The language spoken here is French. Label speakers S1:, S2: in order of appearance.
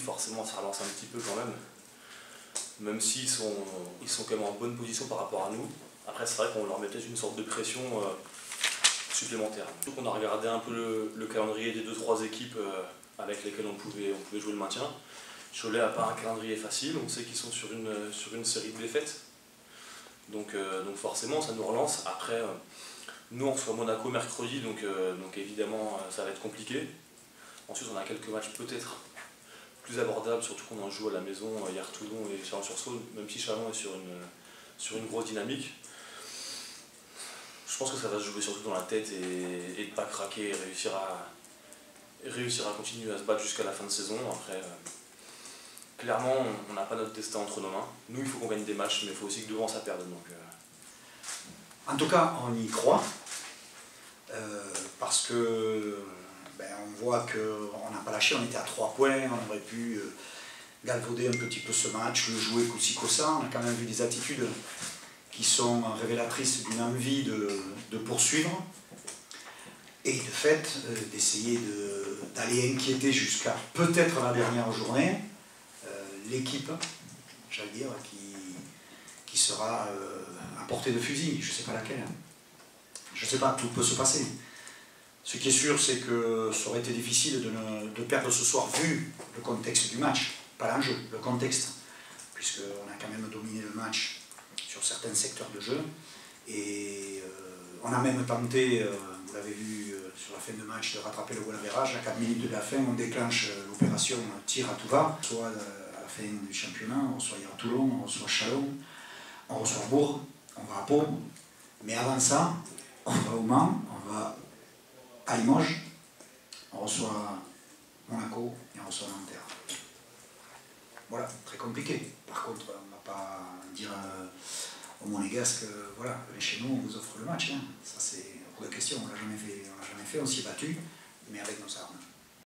S1: forcément ça relance un petit peu quand même. Même s'ils sont quand même en bonne position par rapport à nous. Après c'est vrai qu'on leur met peut-être une sorte de pression supplémentaire. Donc on a regardé un peu le calendrier des 2-3 équipes avec lesquelles on pouvait jouer le maintien. Cholet n'a pas un calendrier facile, on sait qu'ils sont sur une série de défaites. Donc forcément ça nous relance. Après nous on reçoit Monaco mercredi, donc évidemment ça va être compliqué. Ensuite on a quelques matchs peut-être plus abordables, surtout qu'on en joue à la maison, hier Toulon et Chalon-sur-Saône, même si Chalon est sur une grosse dynamique. Je pense que ça va se jouer surtout dans la tête et de ne pas craquer et réussir à continuer à se battre jusqu'à la fin de saison. Après, clairement, on n'a pas notre destin entre nos mains. Nous, il faut qu'on gagne des matchs, mais il faut aussi que devant ça perde. Donc,
S2: En tout cas, on y croit, parce que on voit qu'on n'a pas lâché, on était à 3 points, on aurait pu galvauder un petit peu ce match, le jouer coup-ci coup-ça. On a quand même vu des attitudes qui sont révélatrices d'une envie de poursuivre et de fait d'essayer d'aller inquiéter jusqu'à peut-être la dernière journée l'équipe, j'allais dire, qui sera à portée de fusil, je ne sais pas laquelle. Je ne sais pas, tout peut se passer. Ce qui est sûr, c'est que ça aurait été difficile de perdre ce soir, vu le contexte du match, pas l'enjeu, le contexte, puisqu'on a quand même dominé le match sur certains secteurs de jeu, et on a même tenté, vous l'avez vu sur la fin de match, de rattraper le goal average. À 4 minutes de la fin, on déclenche l'opération tir à tout va, soit à la fin du championnat, on reçoit hier Toulon, on reçoit Chalon, on reçoit Bourg, on va à Pau, mais avant ça, on va au Mans, on va à Limoges, on reçoit Monaco et on reçoit Nanterre. Voilà, très compliqué. Par contre, on ne va pas dire aux Monégasques, voilà, venez chez nous, on vous offre le match. Hein. Ça c'est hors de question, on l'a jamais fait, on s'y est battu, mais avec nos armes.